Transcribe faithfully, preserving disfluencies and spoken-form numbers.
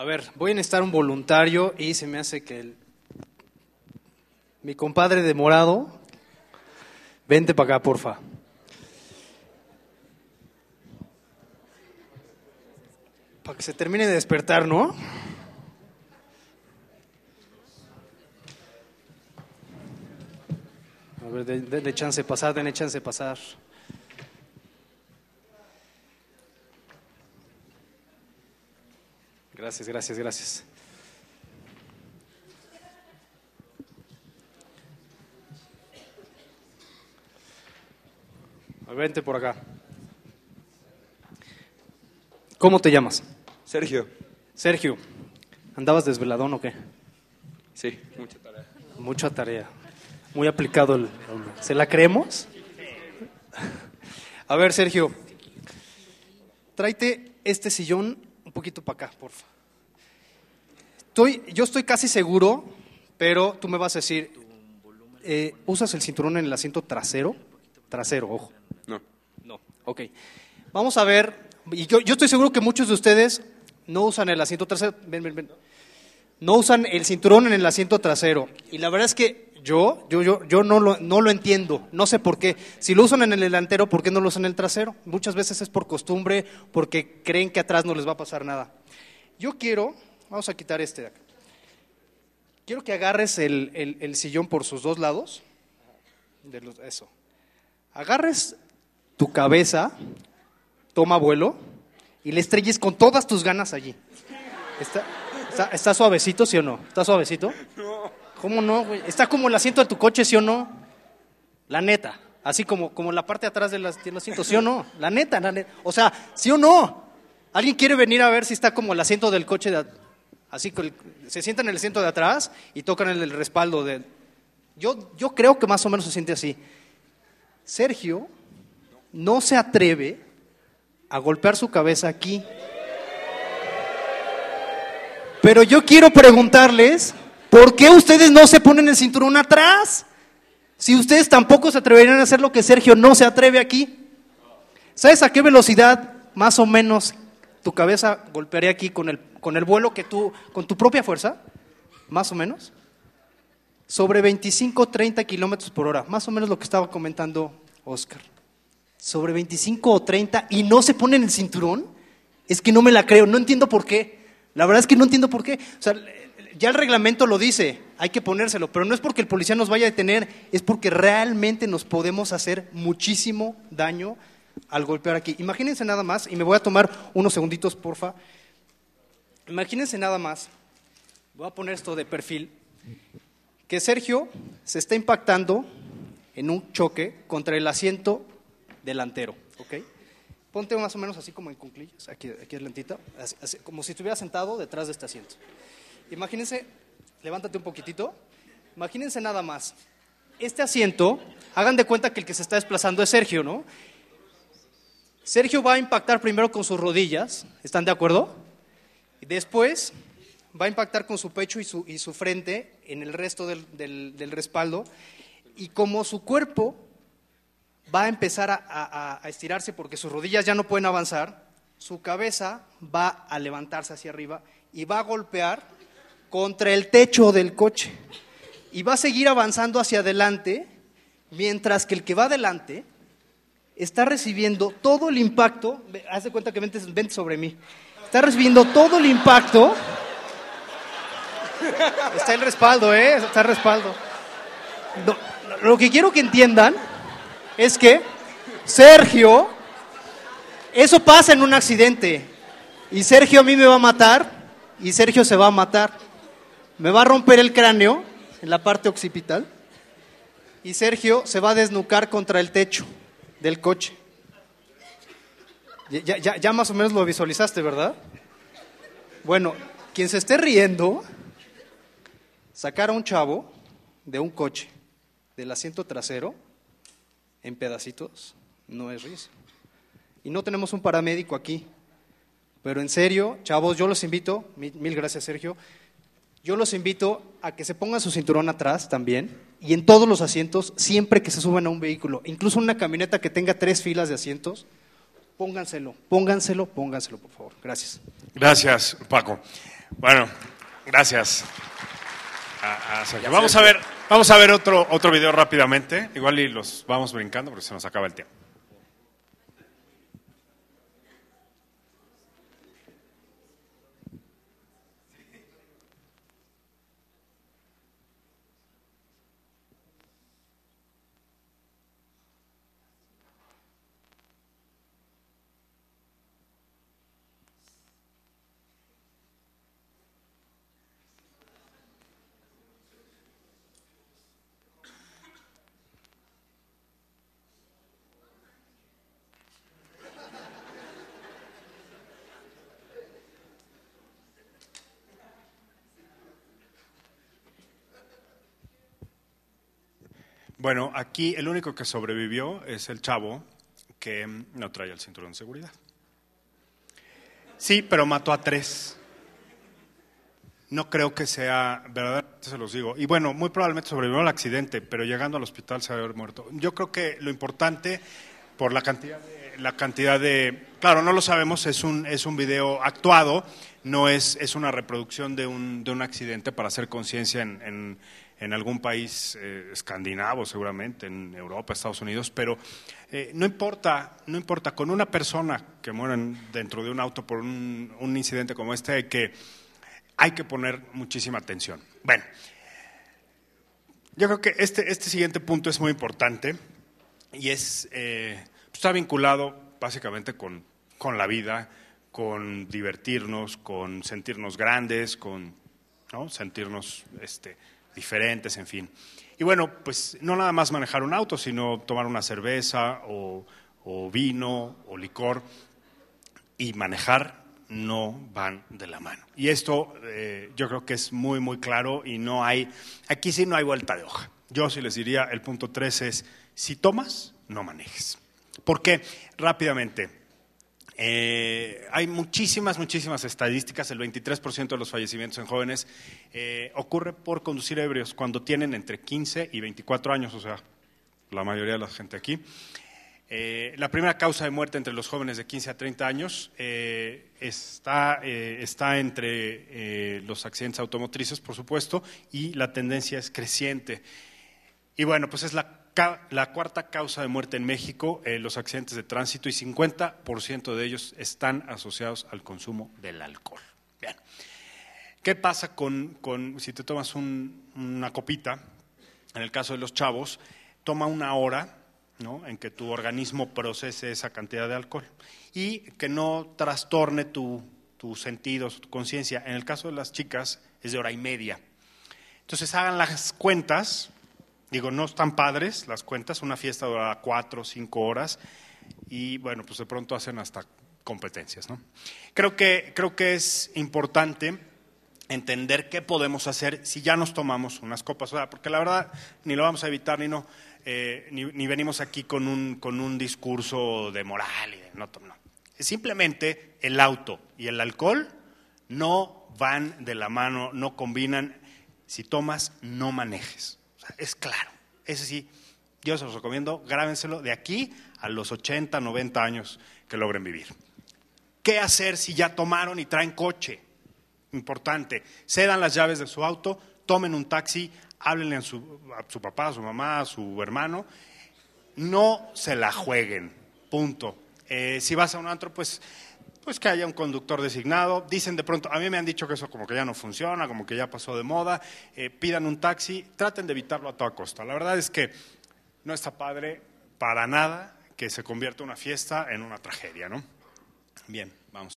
A ver, voy a necesitar un voluntario y se me hace que el, mi compadre de morado, vente para acá, porfa. Para que se termine de despertar, ¿no? A ver, den- denle chance de pasar, denle chance de pasar. Gracias, gracias, gracias. A ver, vente por acá. ¿Cómo te llamas? Sergio. Sergio. ¿Andabas desveladón o qué? Sí, mucha tarea. Mucha tarea. Muy aplicado el hombre. ¿Se la creemos? A ver, Sergio. Tráete este sillón un poquito para acá, porfa. Estoy, yo estoy casi seguro, pero tú me vas a decir, eh, ¿usas el cinturón en el asiento trasero? Trasero, ojo. No. No, ok. Vamos a ver, y yo, yo estoy seguro que muchos de ustedes no usan el asiento trasero, ven, ven, ven. No usan el cinturón en el asiento trasero. Y la verdad es que yo, yo, yo, yo no lo, no lo entiendo, no sé por qué. Si lo usan en el delantero, ¿por qué no lo usan en el trasero? Muchas veces es por costumbre, porque creen que atrás no les va a pasar nada. Yo quiero, vamos a quitar este de acá. Quiero que agarres el, el, el sillón por sus dos lados. De los, eso. Agarres tu cabeza, toma vuelo y le estrelles con todas tus ganas allí. ¿Está, está, está suavecito, sí o no? ¿Está suavecito? No. ¿Cómo no, güey? ¿Está como el asiento de tu coche, sí o no? La neta. Así como, como la parte de atrás del asiento, ¿sí o no? La neta, la neta. O sea, ¿sí o no? ¿Alguien quiere venir a ver si está como el asiento del coche? De, así que se sientan en el asiento de atrás y tocan el, el respaldo de... Yo, yo creo que más o menos se siente así. Sergio no se atreve a golpear su cabeza aquí. Pero yo quiero preguntarles, ¿por qué ustedes no se ponen el cinturón atrás? Si ustedes tampoco se atreverían a hacer lo que Sergio no se atreve aquí. ¿Sabes a qué velocidad más o menos tu cabeza golpearía aquí con el, con el vuelo que tú, con tu propia fuerza? Más o menos. Sobre veinticinco, treinta kilómetros por hora, más o menos lo que estaba comentando Oscar. Sobre veinticinco o treinta y no se ponen el cinturón, es que no me la creo, no entiendo por qué. La verdad es que no entiendo por qué. O sea, ya el reglamento lo dice, hay que ponérselo, pero no es porque el policía nos vaya a detener, es porque realmente nos podemos hacer muchísimo daño al golpear aquí. Imagínense nada más, y me voy a tomar unos segunditos, porfa. Imagínense nada más, voy a poner esto de perfil, que Sergio se está impactando en un choque contra el asiento delantero, ¿ok? Ponte más o menos así como en cuclillas, aquí, aquí adelantito, así, así, como si estuviera sentado detrás de este asiento. Imagínense, levántate un poquitito, imagínense nada más, este asiento, hagan de cuenta que el que se está desplazando es Sergio, ¿no? Sergio va a impactar primero con sus rodillas, ¿están de acuerdo? Y después va a impactar con su pecho y su, y su frente en el resto del, del, del respaldo, y como su cuerpo va a empezar a, a, a estirarse porque sus rodillas ya no pueden avanzar, su cabeza va a levantarse hacia arriba y va a golpear contra el techo del coche y va a seguir avanzando hacia adelante, mientras que el que va adelante está recibiendo todo el impacto. Haz de cuenta que vente, vente sobre mí, está recibiendo todo el impacto. Está el respaldo, ¿eh? Está el respaldo. No, lo que quiero que entiendan es que Sergio, eso pasa en un accidente, y Sergio a mí me va a matar, y Sergio se va a matar. Me va a romper el cráneo en la parte occipital, y Sergio se va a desnucar contra el techo del coche. Ya, ya, ya más o menos lo visualizaste, ¿verdad? Bueno, quien se esté riendo, sacar a un chavo de un coche, del asiento trasero, en pedacitos, no es risa. Y no tenemos un paramédico aquí. Pero en serio, chavos, yo los invito, mil, mil gracias Sergio, yo los invito a que se pongan su cinturón atrás también, y en todos los asientos, siempre que se suban a un vehículo, incluso una camioneta que tenga tres filas de asientos, pónganselo, pónganselo, pónganselo, por favor. Gracias. Gracias, Paco. Bueno, gracias. A, a Sergio. Vamos a ver, vamos a ver otro, otro video rápidamente. Igual y los vamos brincando porque se nos acaba el tiempo. Bueno, aquí el único que sobrevivió es el chavo que no traía el cinturón de seguridad. Sí, pero mató a tres. No creo que sea, verdaderamente se los digo. Y bueno, muy probablemente sobrevivió al accidente, pero llegando al hospital se había muerto. Yo creo que lo importante, por la cantidad de, la cantidad de, claro, no lo sabemos, es un, es un video actuado, no es, es una reproducción de un, de un accidente para hacer conciencia en, en, en algún país eh, escandinavo, seguramente, en Europa, Estados Unidos, pero eh, no importa, no importa, con una persona que muera dentro de un auto por un, un incidente como este, hay que, hay que poner muchísima atención. Bueno, yo creo que este, este siguiente punto es muy importante y es, eh, está vinculado básicamente con, con la vida, con divertirnos, con sentirnos grandes, con, ¿no?, sentirnos este, diferentes, en fin. Y bueno, pues no nada más manejar un auto, sino tomar una cerveza o, o vino o licor, y manejar no van de la mano. Y esto eh, yo creo que es muy, muy claro y no hay, aquí sí no hay vuelta de hoja. Yo sí les diría, el punto tres es, si tomas, no manejes. ¿Por qué? Rápidamente, eh, hay muchísimas, muchísimas estadísticas, el veintitrés por ciento de los fallecimientos en jóvenes eh, ocurre por conducir ebrios cuando tienen entre quince y veinticuatro años, o sea, la mayoría de la gente aquí. Eh, la primera causa de muerte entre los jóvenes de quince a treinta años eh, está, eh, está entre eh, los accidentes automotrices, por supuesto, y la tendencia es creciente. Y bueno, pues es la, la cuarta causa de muerte en México, eh, los accidentes de tránsito, y cincuenta por ciento de ellos están asociados al consumo del alcohol. Bien. ¿Qué pasa con, con si te tomas un, una copita? En el caso de los chavos, toma una hora, ¿no?, en que tu organismo procese esa cantidad de alcohol y que no trastorne tu, tus sentidos, tu conciencia. En el caso de las chicas es de hora y media. Entonces hagan las cuentas, digo, no están padres las cuentas, una fiesta dura cuatro o cinco horas y bueno, pues de pronto hacen hasta competencias, ¿no? Creo que, creo que es importante entender qué podemos hacer si ya nos tomamos unas copas, o sea, porque la verdad ni lo vamos a evitar ni no. Eh, ni, ni venimos aquí con un, con un discurso de moral y de no, no. Simplemente el auto y el alcohol no van de la mano, no combinan. Si tomas, no manejes. O sea, es claro. Ese sí, yo se los recomiendo, grábenselo de aquí a los ochenta, noventa años que logren vivir. ¿Qué hacer si ya tomaron y traen coche? Importante, cedan las llaves de su auto, tomen un taxi, háblenle a su, a su papá, a su mamá, a su hermano, no se la jueguen, punto. Eh, si vas a un antro, pues, pues que haya un conductor designado. Dicen de pronto, a mí me han dicho que eso como que ya no funciona, como que ya pasó de moda, eh, pidan un taxi, traten de evitarlo a toda costa. La verdad es que no está padre para nada que se convierta una fiesta en una tragedia, ¿no? Bien, vamos.